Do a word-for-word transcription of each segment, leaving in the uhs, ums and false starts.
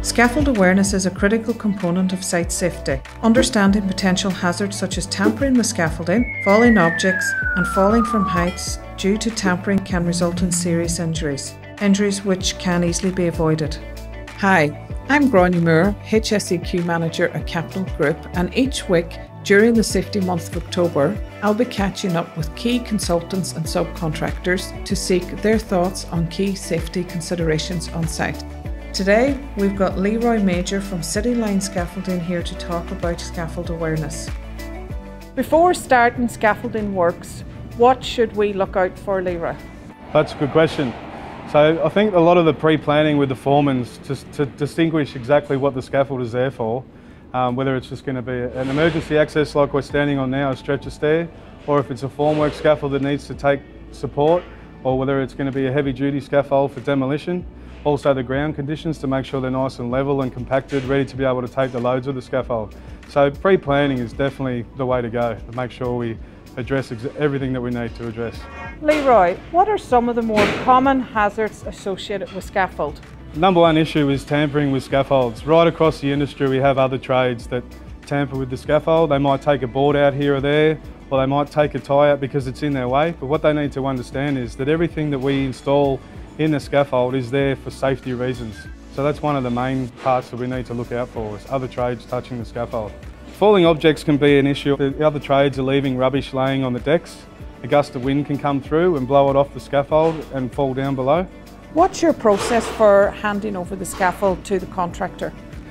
Scaffold awareness is a critical component of site safety. Understanding potential hazards such as tampering with scaffolding, falling objects, and falling from heights due to tampering can result in serious injuries, injuries which can easily be avoided. Hi, I'm Gráinne Moore, H S E Q Manager at Capital Group, and each week during the Safety Month of October, I'll be catching up with key consultants and subcontractors to seek their thoughts on key safety considerations on site. Today, we've got Leroy Major from City Line Scaffolding here to talk about scaffold awareness. Before starting scaffolding works, what should we look out for, Leroy? That's a good question. So I think a lot of the pre-planning with the foremans to, to distinguish exactly what the scaffold is there for, um, whether it's just going to be an emergency access like we're standing on now, a stretcher stair, or if it's a formwork scaffold that needs to take support, or whether it's going to be a heavy duty scaffold for demolition. Also the ground conditions to make sure they're nice and level and compacted, ready to be able to take the loads of the scaffold. So pre-planning is definitely the way to go, to make sure we address everything that we need to address. Leroy, what are some of the more common hazards associated with scaffold? Number one issue is tampering with scaffolds. Right across the industry we have other trades that tamper with the scaffold. They might take a board out here or there, or they might take a tie out because it's in their way. But what they need to understand is that everything that we install in the scaffold is there for safety reasons. So that's one of the main parts that we need to look out for, is other trades touching the scaffold. Falling objects can be an issue. The other trades are leaving rubbish laying on the decks. A gust of wind can come through and blow it off the scaffold and fall down below. What's your process for handing over the scaffold to the contractor?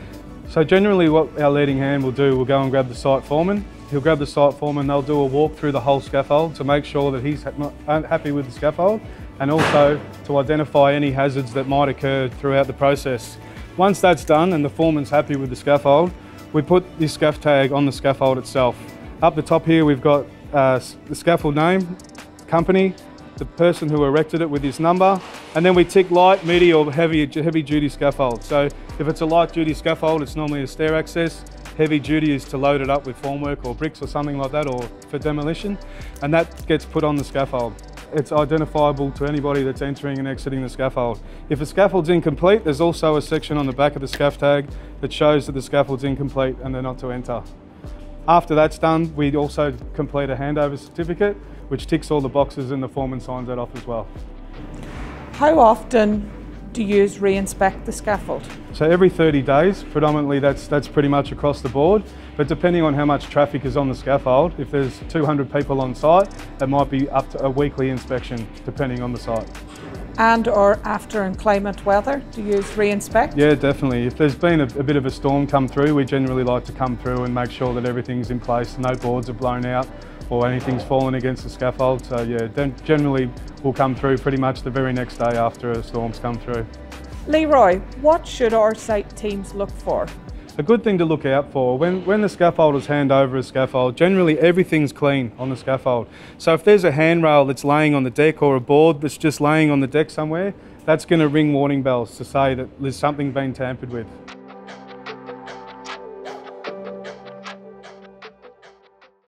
So generally what our leading hand will do, we'll go and grab the site foreman. He'll grab the site foreman, they'll do a walk through the whole scaffold to make sure that he's happy with the scaffold, and also to identify any hazards that might occur throughout the process. Once that's done and the foreman's happy with the scaffold, we put this scaff tag on the scaffold itself. Up the top here we've got uh, the scaffold name, company, the person who erected it with his number, and then we tick light, medium or heavy, heavy duty scaffold. So if it's a light duty scaffold, it's normally a stair access. Heavy duty is to load it up with formwork or bricks or something like that, or for demolition, and that gets put on the scaffold. It's identifiable to anybody that's entering and exiting the scaffold. If a scaffold's incomplete, there's also a section on the back of the scaff tag that shows that the scaffold's incomplete and they're not to enter. After that's done, we also complete a handover certificate, which ticks all the boxes and the foreman signs that off as well. How often do you re-inspect the scaffold? So every thirty days, predominantly that's, that's pretty much across the board, but depending on how much traffic is on the scaffold, if there's two hundred people on site, it might be up to a weekly inspection, depending on the site. And or after inclement weather, do you re-inspect? Yeah, definitely. If there's been a, a bit of a storm come through, we generally like to come through and make sure that everything's in place, no boards are blown out or anything's fallen against the scaffold. So yeah, then generally we'll come through pretty much the very next day after a storm's come through. Leroy, what should our site teams look for? A good thing to look out for, when, when the scaffolders hand over a scaffold, generally everything's clean on the scaffold. So if there's a handrail that's laying on the deck or a board that's just laying on the deck somewhere, that's going to ring warning bells to say that there's something been tampered with.